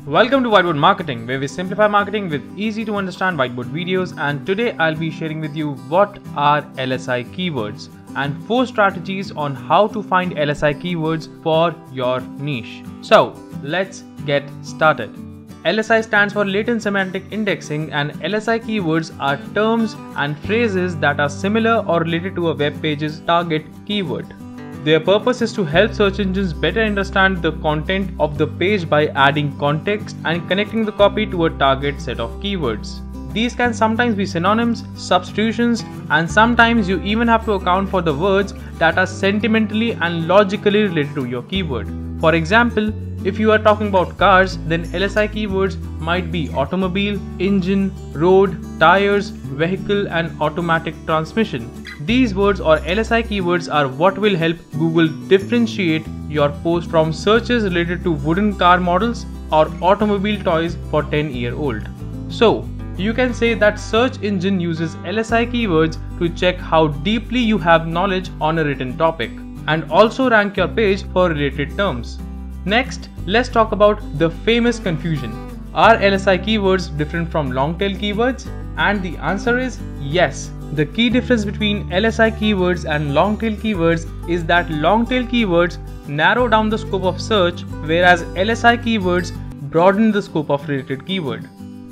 Welcome to Whiteboard Marketing, where we simplify marketing with easy to understand whiteboard videos, and today I'll be sharing with you what are LSI keywords and 4 strategies on how to find LSI keywords for your niche. So let's get started. LSI stands for Latent Semantic Indexing, and LSI keywords are terms and phrases that are similar or related to a web page's target keyword. Their purpose is to help search engines better understand the content of the page by adding context and connecting the copy to a target set of keywords. These can sometimes be synonyms, substitutions, and sometimes you even have to account for the words that are sentimentally and logically related to your keyword. For example, if you are talking about cars, then LSI keywords might be automobile, engine, road, tires, vehicle, and automatic transmission. These words or LSI keywords are what will help Google differentiate your post from searches related to wooden car models or automobile toys for 10-year-old. So, you can say that search engine uses LSI keywords to check how deeply you have knowledge on a written topic and also rank your page for related terms. Next, let's talk about the famous confusion. Are LSI keywords different from long-tail keywords? And the answer is yes. The key difference between LSI keywords and long-tail keywords is that long-tail keywords narrow down the scope of search, whereas LSI keywords broaden the scope of related keyword.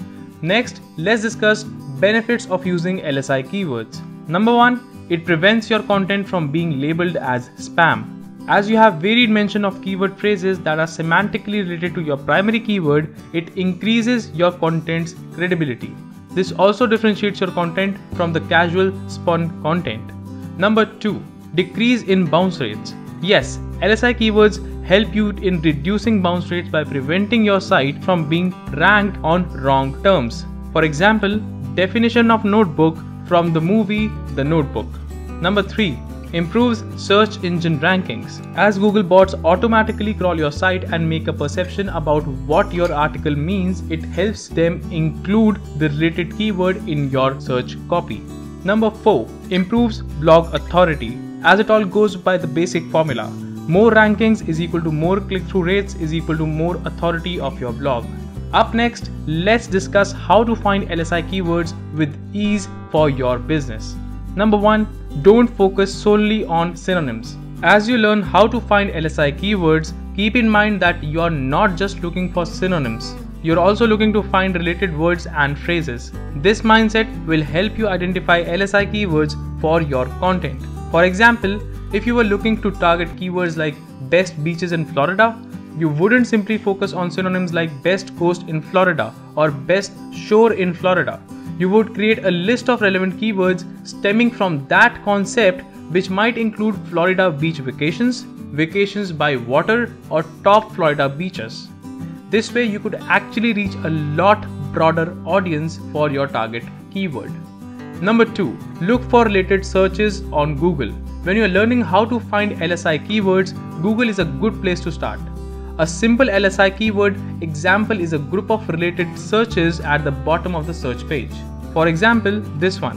Next, let's discuss benefits of using LSI keywords. Number 1, it prevents your content from being labeled as spam. As you have varied mention of keyword phrases that are semantically related to your primary keyword, it increases your content's credibility. This also differentiates your content from the casual spun content. Number 2, decrease in bounce rates. Yes, LSI keywords help you in reducing bounce rates by preventing your site from being ranked on wrong terms. For example, definition of notebook from the movie The Notebook. Number 3, improves search engine rankings. As Google bots automatically crawl your site and make a perception about what your article means, it helps them include the related keyword in your search copy. Number 4, improves blog authority. As it all goes by the basic formula, more rankings is equal to more click-through rates is equal to more authority of your blog. Up next, let's discuss how to find LSI keywords with ease for your business. Number 1, don't focus solely on synonyms. As you learn how to find LSI keywords, keep in mind that you are not just looking for synonyms. You're also looking to find related words and phrases. This mindset will help you identify LSI keywords for your content. For example, if you were looking to target keywords like best beaches in Florida, you wouldn't simply focus on synonyms like best coast in Florida or best shore in Florida. You would create a list of relevant keywords stemming from that concept, which might include Florida beach vacations, vacations by water, or top Florida beaches. This way you could actually reach a lot broader audience for your target keyword. Number 2, look for related searches on Google. When you are learning how to find LSI keywords, Google is a good place to start. A simple LSI keyword example is a group of related searches at the bottom of the search page. For example, this one.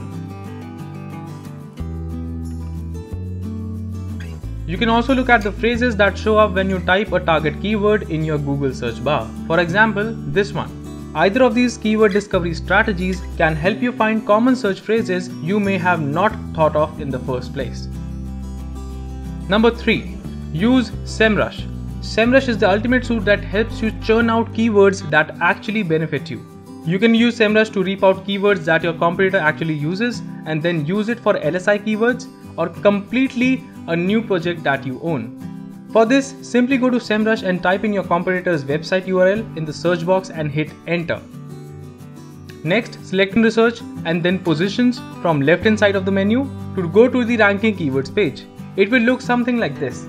You can also look at the phrases that show up when you type a target keyword in your Google search bar. For example, this one. Either of these keyword discovery strategies can help you find common search phrases you may have not thought of in the first place. Number 3, use SEMrush. SEMrush is the ultimate tool that helps you churn out keywords that actually benefit you. You can use SEMrush to reap out keywords that your competitor actually uses and then use it for LSI keywords or completely a new project that you own. For this, simply go to SEMrush and type in your competitor's website URL in the search box and hit enter. Next, select research and then positions from left hand side of the menu to go to the ranking keywords page. It will look something like this.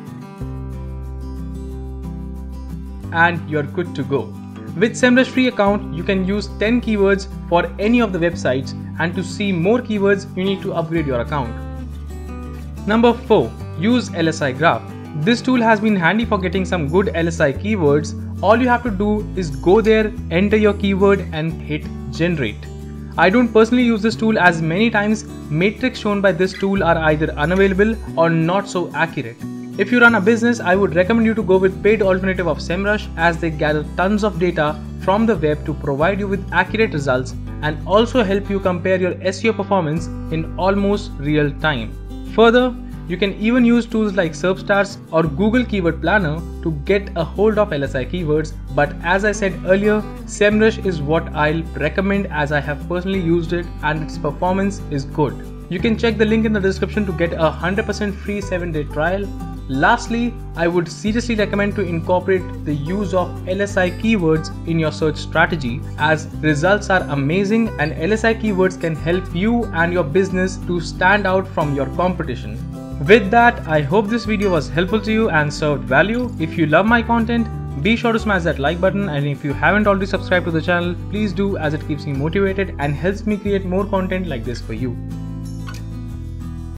And you're good to go. With SEMrush free account, you can use 10 keywords for any of the websites, and to see more keywords, you need to upgrade your account. Number 4, use LSI Graph. This tool has been handy for getting some good LSI keywords. All you have to do is go there, enter your keyword and hit generate. I don't personally use this tool as many times metrics shown by this tool are either unavailable or not so accurate. If you run a business, I would recommend you to go with paid alternative of SEMrush, as they gather tons of data from the web to provide you with accurate results and also help you compare your SEO performance in almost real time. Further, you can even use tools like SERPstars or Google Keyword Planner to get a hold of LSI keywords, but as I said earlier, SEMrush is what I'll recommend as I have personally used it and its performance is good. You can check the link in the description to get a 100% free 7-day trial. Lastly, I would seriously recommend to incorporate the use of LSI keywords in your search strategy, as results are amazing and LSI keywords can help you and your business to stand out from your competition. With that, I hope this video was helpful to you and served value. If you love my content, be sure to smash that like button, and if you haven't already subscribed to the channel, please do, as it keeps me motivated and helps me create more content like this for you.